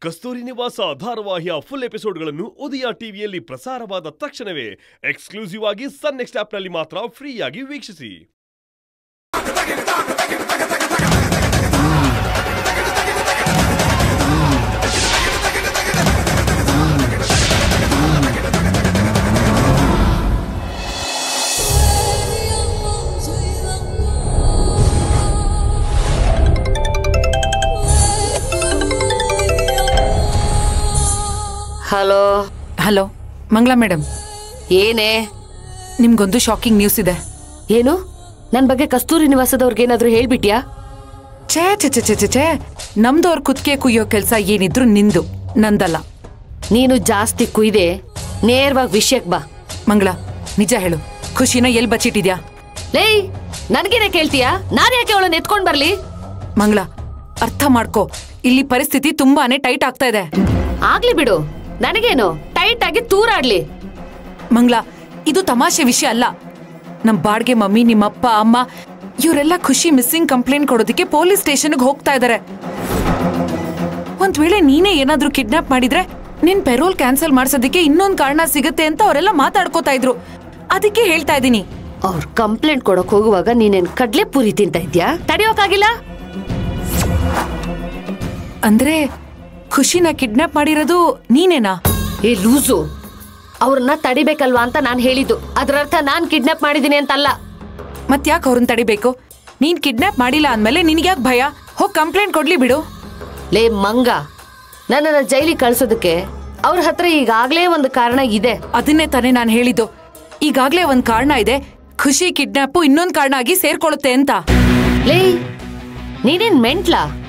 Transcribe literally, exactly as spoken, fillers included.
ಕಸ್ತೂರಿ ನಿವಾಸ ಧಾರಾವಾಹಿಯ ಫುಲ್ ಎಪಿಸೋಡ್ಗಳನ್ನು ಉದಯ ಟಿವಿಯಲ್ಲಿ ಪ್ರಸಾರವಾದ ತಕ್ಷಣವೇ ಎಕ್ಸ್ಕ್ಲೂಸಿವ್ ಆಗಿ ಸನ್ ನೆಕ್ಸ್ಟ್ ಆಪ್ ನಲ್ಲಿ ಮಾತ್ರ ಫ್ರೀಯಾಗಿ ವೀಕ್ಷಿಸಿ. ಹಲೋ ಹಲೋ ಮಂಗಳಾ ಮೇಡಮ್, ಏನೇ ನಿಮ್ಗೊಂದು ಶಾಕಿಂಗ್ ನ್ಯೂಸ್ ಇದೆ. ಏನು? ನನ್ನ ಬಗ್ಗೆ ಕಸ್ತೂರಿ ನಿವಾಸದವ್ರಿಗೆ ಏನಾದರೂ ಹೇಳ್ಬಿಟ್ಯಾ? ಛೇ ಛೇ ಛೇ ಛೇ ಛೇ ನಮ್ದವ್ರ ಕುತ್ತಿಗೆ ಕುಯ್ಯೋ ಕೆಲಸ ಏನಿದ್ರು ನಿಂದು, ನಂದಲ್ಲ. ನೀನು ಜಾಸ್ತಿ ಕುಯ್ದೆ, ನೇರವಾಗಿ ವಿಷಯಕ್ಕೆ ಬಾ. ಮಂಗಳಾ, ನಿಜ ಹೇಳು, ಖುಷಿನ ಎಲ್ಲಿ ಬಚ್ಚಿಟ್ಟಿದ್ಯಾ? ಲೇ, ನನಗೇನೆ ಕೇಳ್ತೀಯಾ? ನಾನು ಯಾಕೆ ಅವಳನ್ನ ಎತ್ಕೊಂಡ್ ಬರ್ಲಿ? ಮಂಗಳಾ, ಅರ್ಥ ಮಾಡ್ಕೋ, ಇಲ್ಲಿ ಪರಿಸ್ಥಿತಿ ತುಂಬಾನೇ ಟೈಟ್ ಆಗ್ತಾ ಇದೆ. ಆಗ್ಲಿ ಬಿಡು, ನನಗೇನು ಟೈಟ್ ಆಗಿ ತೂರಾಡ್ಲಿ. ಮಂಗಳಾ, ಇದು ತಮಾಷೆ ವಿಷಯ ಅಲ್ಲ. ನಮ್ ಬಾಡ್ಗೆ ಮಮ್ಮಿ, ನಿಮ್ಮಪ್ಪ ಅಮ್ಮ ಇವರೆಲ್ಲ ಖುಷಿ ಮಿಸ್ಸಿಂಗ್ ಕಂಪ್ಲೇಂಟ್ ಕೊಡೋದಕ್ಕೆ ಪೊಲೀಸ್ ಸ್ಟೇಷನ್ಗೆ ಹೋಗ್ತಾ ಇದಾರೆ. ಒಂದ್ ವೇಳೆ ನೀನೇ ಏನಾದ್ರೂ ಕಿಡ್ನಾಪ್ ಮಾಡಿದ್ರೆ ನಿನ್ ಪೆರೋಲ್ ಕ್ಯಾನ್ಸಲ್ ಮಾಡ್ಸೋದಕ್ಕೆ ಇನ್ನೊಂದ್ ಕಾರಣ ಸಿಗುತ್ತೆ ಅಂತ ಅವರೆಲ್ಲ ಮಾತಾಡ್ಕೋತಾ ಇದ್ರು. ಅದಕ್ಕೆ ಹೇಳ್ತಾ ಇದೀನಿ. ಅವ್ರ ಕಂಪ್ಲೇಂಟ್ ಕೊಡಕ್ ಹೋಗುವಾಗ ನೀನೇನ್ ಕಡ್ಲೆ ಪೂರಿ ತಿಂತ ಇದ್ಯಾ? ತಡೆಯೋಕಾಗಿಲ್ಲ ಅಂದ್ರೆ ಖುಷಿನ ಕಿಡ್ನಾಪ್ ಮಾಡಿರೋದು ನೀನೇನಾ? ಏ ಲೂಸು, ಅವ್ರನ್ನ ತಡಿಬೇಕಲ್ವಾ ಅಂತ ನಾನ್ ಹೇಳಿದ್ದು. ಅದರರ್ಥ ನಾನ್ ಕಿಡ್ನಾಪ್ ಮಾಡಿದೀನಿ ಅಂತಲ್ಲ. ಮತ್ಯಾಕೆ ಅವ್ರನ್ನ ತಡಿಬೇಕು? ನೀನ್ ಕಿಡ್ನಾಪ್ ಮಾಡಿಲ್ಲ ಅಂದ್ಮೇಲೆ ನಿನ್ಗ್ಯಾಕ್ ಭಯ? ಹೋಗ್ ಕಂಪ್ಲೇಂಟ್ ಕೊಡ್ಲಿ ಬಿಡು. ಲೇ ಮಂಗ, ನನ್ನನ್ನ ಜೈಲಿಗೆ ಕಳ್ಸೋದಕ್ಕೆ ಅವ್ರ ಹತ್ರ ಈಗಾಗ್ಲೇ ಒಂದು ಕಾರಣ ಇದೆ. ಅದನ್ನೇ ತಾನೇ ನಾನು ಹೇಳಿದ್ದು. ಈಗಾಗ್ಲೇ ಒಂದ್ ಕಾರಣ ಇದೆ, ಖುಷಿ ಕಿಡ್ನಾಪ್ ಇನ್ನೊಂದ್ ಕಾರಣ ಆಗಿ ಸೇರ್ಕೊಳ್ಳುತ್ತೆ ಅಂತ. ಲೇ, ನೀನೇನ್ ಮೆಂಟ್ಲಾ?